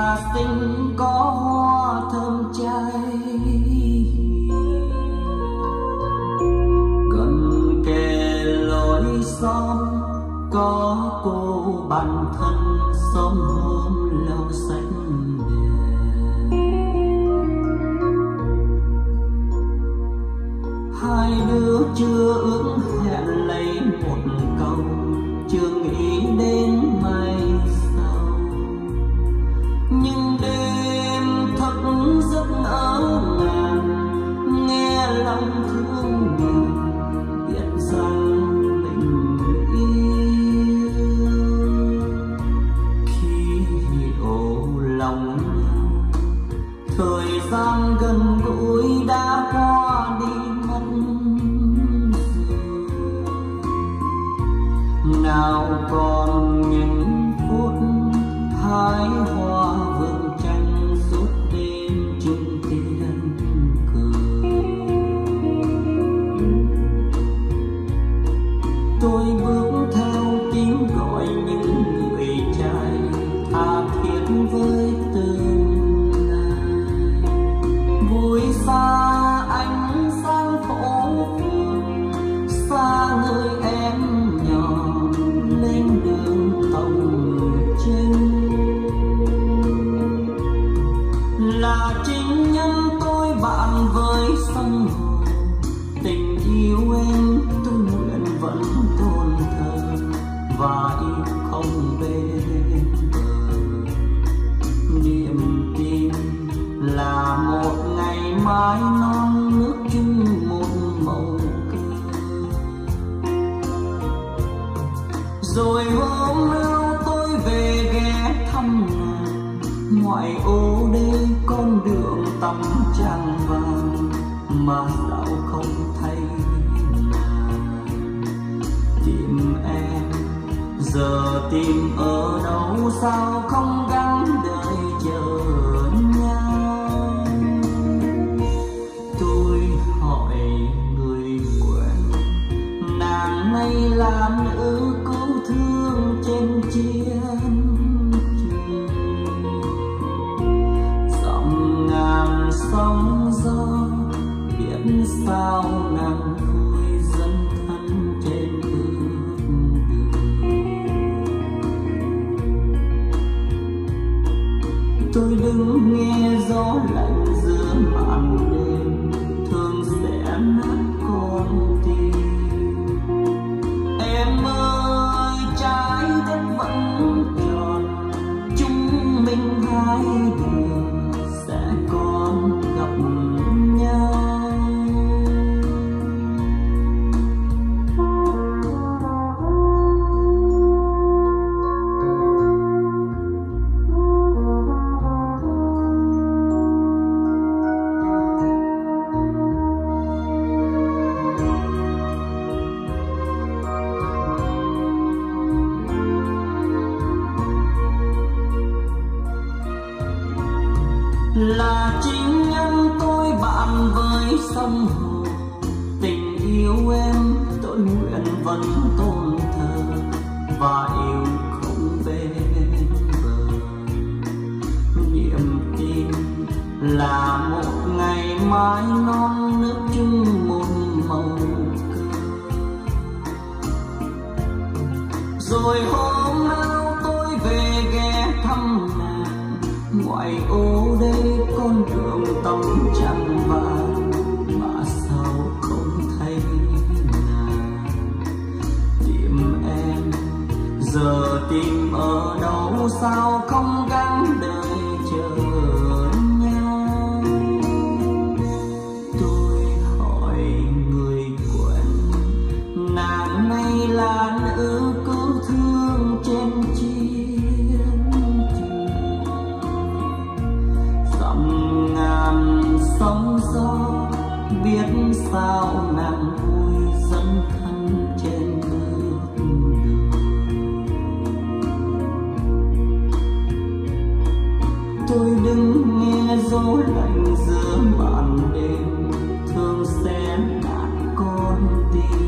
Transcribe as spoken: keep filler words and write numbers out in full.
nhà xinh có hoa thơm cháy, gần kề lối xóm có cô bạn thân xóm hôm lâu xanh đèn. Hai đứa chưa ước hẹn lấy một câu, chưa nghĩ đến mai sau, nhưng đêm thức giấc ở ngàn, nghe lòng thương người biết rằng mình yêu. Khi hiểu lòng nhau, thời gian gần gũi đã qua đi mất rồi, nào còn những phút hái hoa vườn tranh suốt đêm chung tiếng cười. Tôi bước theo tiếng gọi những người trai tha thiết với tương lai, vui xa ánh sáng phố phường, xa người em nhỏ lên đường tổng trinh. Là chính nhân tôi bạn với sông hồ, tình yêu em tôi nguyện vẫn tôn thờ và yêu không bên bờ. Niềm tin là một ngày mai non nước chung một màu cờ. Rồi hôm nào tôi về ghé thăm nàng, ngoại ô đây con đường tăm trăng vàng, mà sao không thấy nàng. Tìm em giờ tìm ở đâu, sao không gắng đợi chờ nhau. Tôi hỏi người quen, nàng này là nữ cứu thương trên chiến trường. Dòng ngàn sóng gió biết sao nàng vui dẫn thân trên bước đường. Tôi đứng nghe gió lạnh giữa màn đêm, thường sẽ nát con tim. Em ơi trái đất vẫn tròn, chúng mình hai đường sẽ còn gặp nhau. Là chính nhân tôi bạn với sông hồ, tình yêu em tôi nguyện vẫn tôn thờ và yêu không bên bờ. Niềm tin là một ngày mai non nước chung một màu cờ. Rồi hôm nào tôi về ghé thăm nàng, ngoại ô đây con đường tăm trăng vàng, mà sao không thấy nàng. Tìm em giờ tìm ở đâu, sao không gắng đợi chờ nhau. Tôi hỏi người quen, nàng này là nữ cứu thương trên chiến trường. Dặm ngàn sóng gió biết sao nàng vui dẫn thân trên bước đường. Tôi đứng nghe gió lạnh giữa màn đêm, thường sẽ nát con tim.